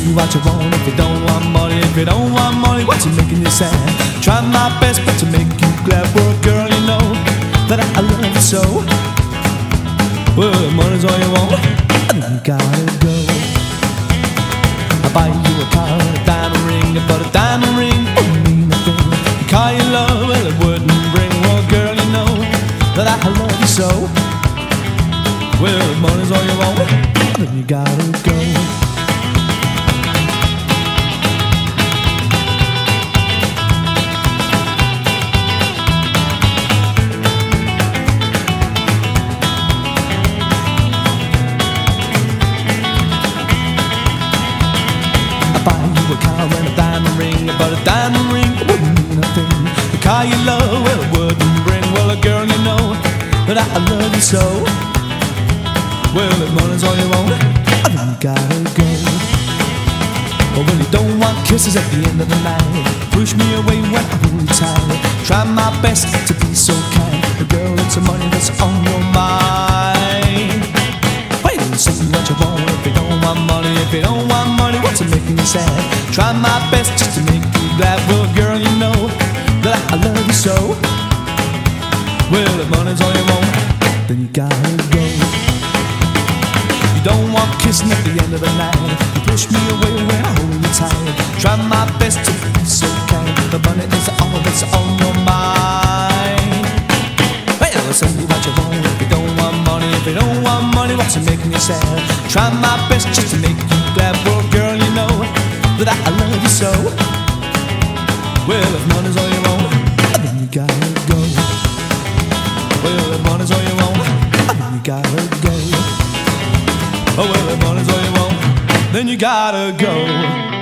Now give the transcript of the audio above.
me what you want. If you don't want money, if you don't want money, what's it making you sad? Try my best, but to make you glad. Well, girl, you know that I love you so. Well, if money's all you want, then you gotta go. I'll buy you a car and a diamond ring, but a diamond ring wouldn't mean nothing. The car you love, well, it wouldn't bring. Well, girl, you know that I love you so. Well, if money's all you want, then you gotta go. But a diamond ring wouldn't mean nothing. The car you love, well, it wouldn't bring. Well, a girl, you know that I love you so. Well, if money's all you want, then you gotta go. But when you don't want kisses at the end of the night, push me away when I hold you tight. Try my best to be so kind. But girl, it's the money that's on your mind. Wait, say what you want. If you don't want money, if you don't want money, what's it making you sad? Try my best just to make you glad. Well, girl, you know that I love you so. Well, if money's all you want, then you gotta go. You don't want kissing at the end of the night. You push me away when I hold you tight. Try my best to be so kind. The money is all that's on your mind. Well, say what you want. If you don't want money, if you don't want money, what's it making you sad? Try my best just to make you glad. Well, girl, you know that I love you so. Well, if money's all you want, then you gotta go. Well, if money's all you want, then you gotta go. Oh, well, if money's all you want, then you gotta go.